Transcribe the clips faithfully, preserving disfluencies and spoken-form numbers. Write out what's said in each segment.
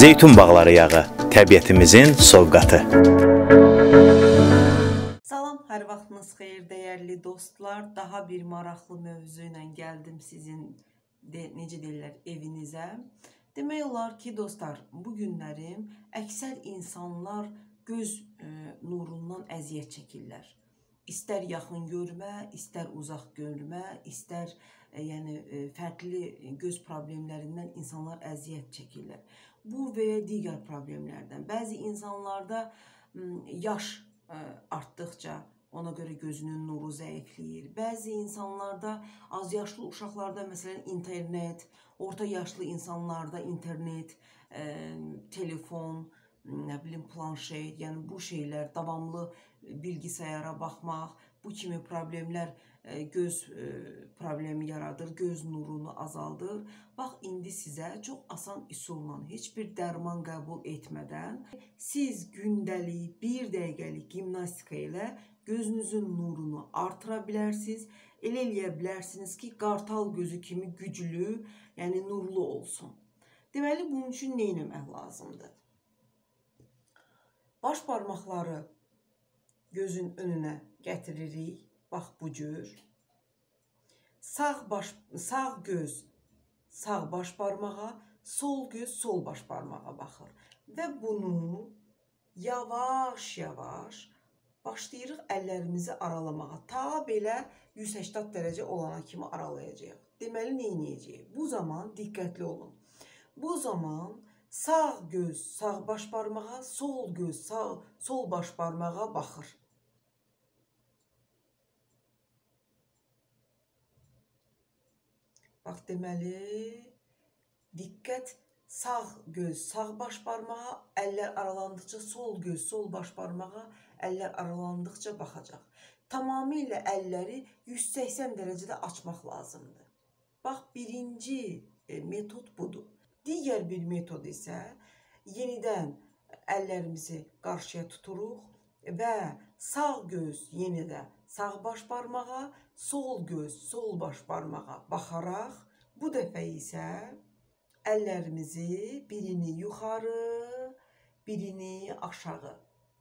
Zeytun bağları yağı, təbiətimizin sovqatı. Salam, hər vaxtınız xeyir, dəyərli dostlar. Daha bir maraqlı mövzu ilə gəldim sizin, de, necə deyirlər, evinizə. Demək olar ki, dostlar, bu günlərim əksər insanlar göz e, nurundan əziyyət çəkirlər. İstər yaxın görmə, istər uzaq görmə, istər e, yəni, e, fərqli göz problemlərindən insanlar əziyyət çəkirlər. Bu və ya digər problemlərdən. Bəzi insanlarda yaş e, artdıqca ona görə gözünün nuru zəifləyir. Bəzi insanlarda, az yaşlı uşaqlarda məsələn internet, orta yaşlı insanlarda internet, e, telefon, nə bilim planşet, yəni bu şeylər, davamlı bilgisayara baxmaq, bu kimi problemlər e, göz e, problemi yaradır, göz nurunu azaldır. Bax, indi sizə çox asan üsulla, heç bir dərman qəbul etmədən siz gündəlik bir dəqiqəlik gimnastika ilə gözünüzün nurunu artıra bilərsiniz. Elə eləyə bilərsiniz ki, qartal gözü kimi güclü, yəni nurlu olsun. Deməli, bunun üçün nə etmək lazımdır? Baş barmaqları gözün önünə gətiririk. Bax, bu cür. Sağ, baş, sağ göz sağ baş barmağa, sol göz sol baş barmağa baxır. Və bunu yavaş-yavaş başlayırıq əllərimizi aralamağa. Ta belə yüz səksən dərəcə olana kimi aralayacağıq. Deməli, nə edəcəyik? Bu zaman diqqətli olun. Bu zaman sağ göz sağ baş barmağa, sol göz sağ, sol baş barmağa baxır. Bax, deməli, diqqət sağ göz sağ baş barmağa, əllər aralandıqca sol göz sol baş barmağa, əllər aralandıqca baxacaq. Tamamilə əlləri yüz səksən dərəcədə açmaq lazımdır. Bax, birinci metod budur. Digər bir metod isə yenidən əllərimizi qarşıya tuturuq və sağ göz yenidə sağ baş barmağa, sol göz sol baş barmağa baxaraq, bu dəfə isə əllərimizi birini yuxarı, birini aşağı.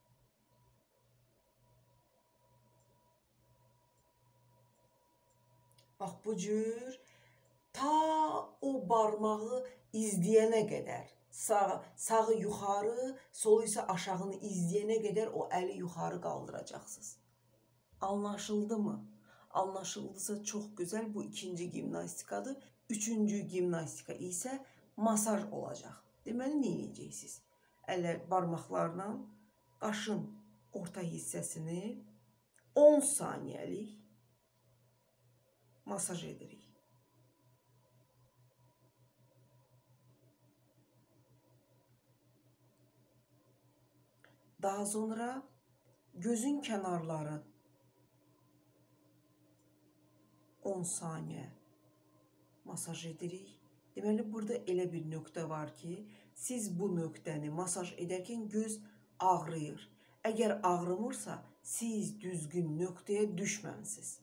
Bax, bu cür ta o barmağı izləyənə qədər, sağ, sağı yuxarı, solu isə aşağını izləyənə qədər o əli yuxarı qaldıracaqsınız. Anlaşıldı mı? Anlaşıldısa çox gözəl, bu ikinci gimnastikadır. Üçüncü gimnastika isə masaj olacaq. Deməli, nə edəcəksiniz? Əllər barmaqlarla qaşın orta hissəsini on saniyəlik masaj edirik. Daha sonra gözün kənarları on saniyə masaj edirik. Deməli, burada elə bir nöqtə var ki, siz bu nöqtəni masaj edərkən göz ağrıyır. Əgər ağrımırsa, siz düzgün nöqtəyə düşməmisiniz.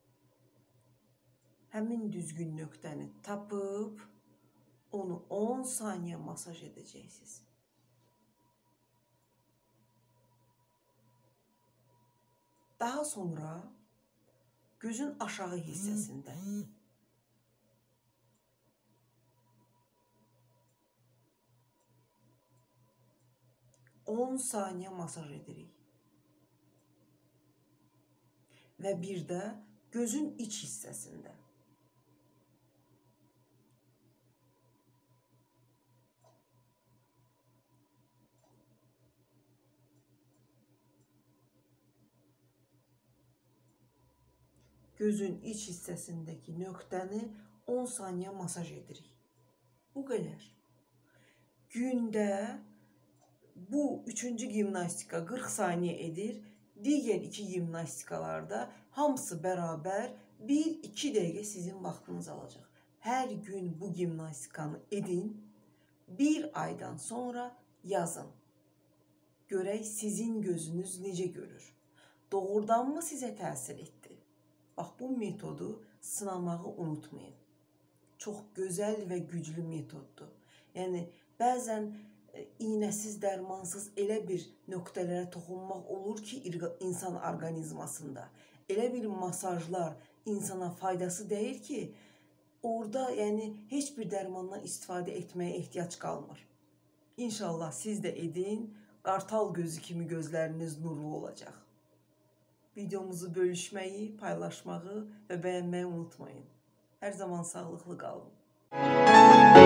Həmin düzgün nöqtəni tapıb, onu on saniyə masaj edəcəksiniz. Daha sonra gözün aşağı hissəsində on saniyə masaj edirik. Və bir də gözün iç hissəsində. Gözün iç hissəsindəki nöqtəni on saniyə masaj edirik. Bu qədər. Gündə bu üçüncü gimnastika qırx saniyə edir. Digər iki gimnastikalarda hamısı bərabər bir iki dəqiqə sizin vaxtınız alacaq. Hər gün bu gimnastikanı edin. Bir aydan sonra yazın. Görək sizin gözünüz necə görür? Doğrudanmı sizə təsir etdi? Bax, bu metodu sınamağı unutmayın. Çox gözəl və güclü metoddur. Yəni, bəzən iğnəsiz, dərmansız elə bir nöqtələrə toxunmaq olur ki, insan orqanizmasında. Elə bir masajlar insana faydası deyil ki, orada yəni heç bir dərmandan istifadə etməyə ehtiyac qalmır. İnşallah siz də edin, qartal gözü kimi gözləriniz nurlu olacaq. Videomuzu bölüşməyi, paylaşmağı və bəyənməyi unutmayın. Hər zaman sağlıqlı qalın.